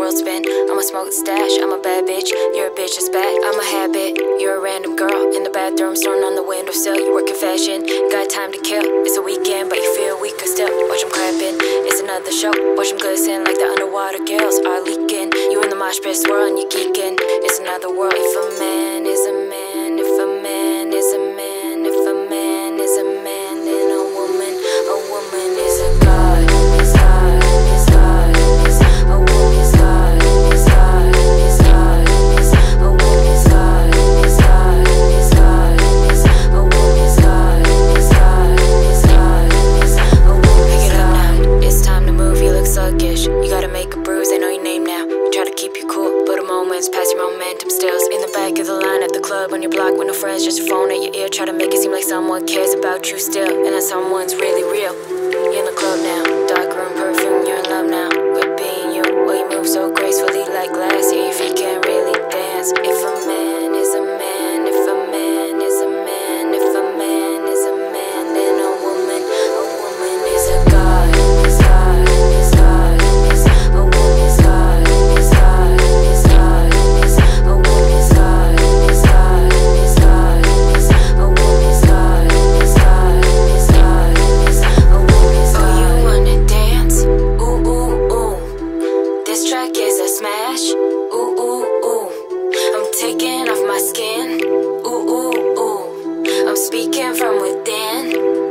world spin. I'ma smoke the stash, I'm a bad bitch. You're a bitch that's bad, I'm a habit. You're a random girl in the bathroom, storming on the windowsill. You work in fashion, got time to kill. It's a weekend, but you feel weaker still. Watch them clapping, it's another show. Watch them glisten like the underwater gills are leaking. You in the mosh pit swirling, you geeking. It's another world. If a man is a man, if a man is a man, if a man is a man, then a woman is a god. Is God, is God, is a woman is God, is God, is God, is a woman is God, is God, is God, is a woman is God, is God, is God, is a woman. Pick it up now, it's time to move. You look sluggish, you gotta make a bruise. They know your name now. You try to keep you cool, but a moment's past your momentum stills. In the back of the line at the club, on your block with no friends, just your phone at your ear. Try to make it seem like someone cares about you still, and that someone's really real. You're in the club now, dark room perfume, you're in love now with being you. Well, you move so gracefully like glass, yeah, your feet can't really dance. If a man is a man, if a man is a man, if a man is a man, then a woman is a god. Is God, is God, is a woman is God, is God, is God, is a woman is God, is God, is God, is a woman is God, is God, is God, is a woman is God. Oh, you wanna dance? Ooh, ooh, ooh. This track is a smash. Ooh, ooh, ooh. I'm taking off my skin. Ooh, ooh, ooh. I'm speaking from within.